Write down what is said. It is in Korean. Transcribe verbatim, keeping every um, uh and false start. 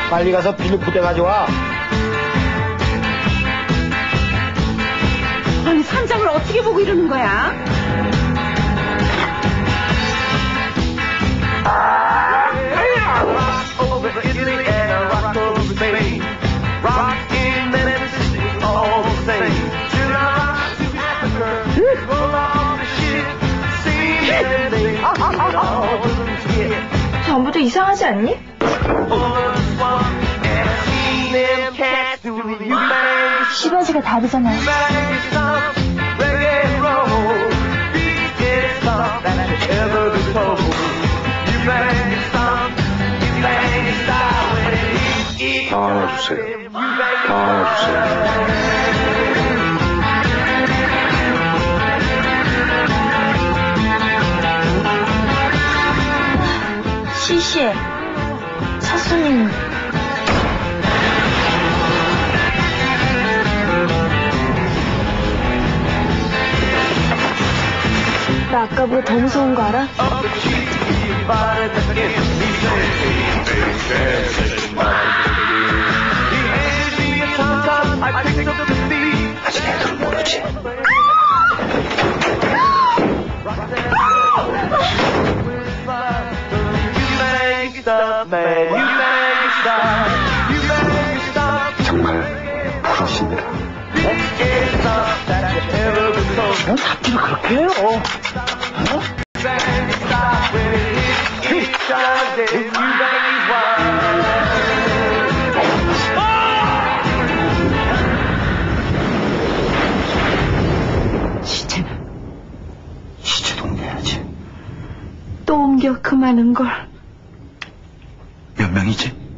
빨리 가서 비누포대 가져와. 아니 산장을 어떻게 보고 이러는 거야? 전부터 이상하지 않니? 시바지가 다르잖아요. 나와주세요. 나와주세요. 시시해. 첫 손님. 나 아까보다 더 무서운 거 알아? 아직 애들은 모르지. 정말 부럽습니다. 넌 잡기를 그렇게 해요. 어? 시체는 시체도 옮겨야지. 또 옮겨 그 많은 걸. 몇 명이지?